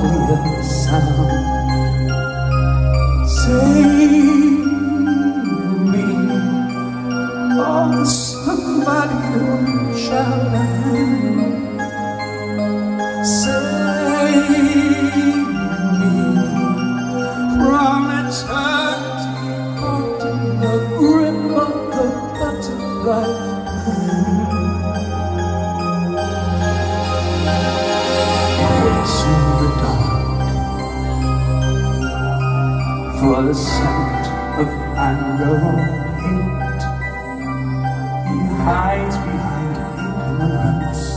hardly a sound. Save me, oh, somebody to shout out. Save me from eternity caught in the grip of the butterfly. In the dark, for the scent of anger or hate, he hides behind ignorance.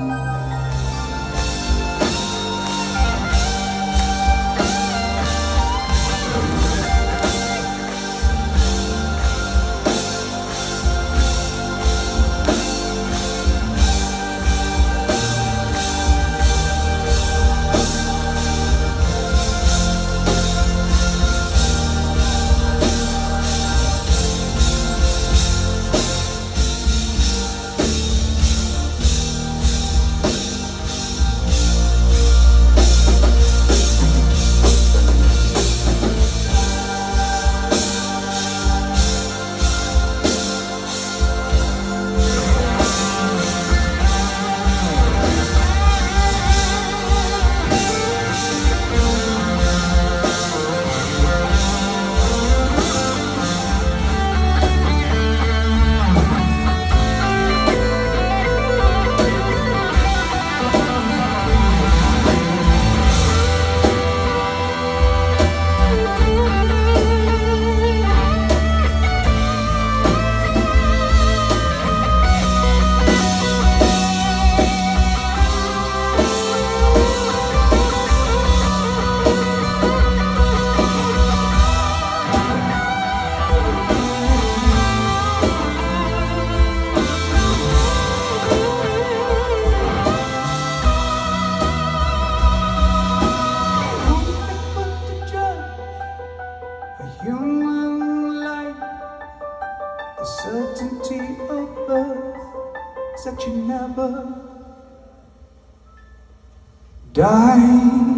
Human life, the certainty of birth is that you never die.